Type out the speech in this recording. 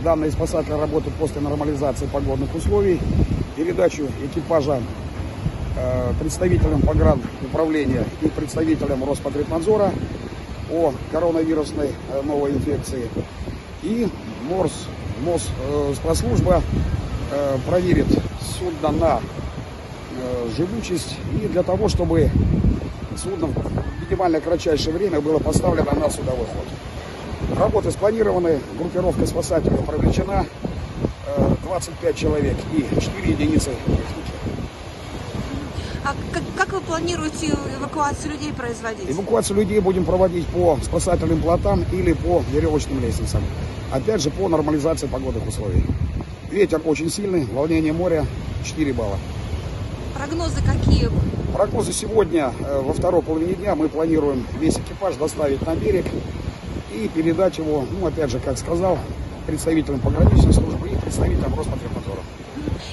данные спасательные работы после нормализации погодных условий, передачу экипажа представителям погрануправления и представителям Роспотребнадзора о коронавирусной новой инфекции. И Мосспецслужба проверит судно на живучесть и для того, чтобы судно в минимально кратчайшее время было поставлено на судовой ход. Работы спланированы, группировка спасателей привлечена, 25 человек и 4 единицы техники. А как вы планируете эвакуацию людей производить? Эвакуацию людей будем проводить по спасательным плотам или по веревочным лестницам. Опять же, по нормализации погодных условий. Ветер очень сильный, волнение моря 4 балла. Прогнозы какие? Прогнозы сегодня, во второй половине дня, мы планируем весь экипаж доставить на берег и передать его, опять же, как сказал, представителям пограничной службы и представителям Роспотребнадзора.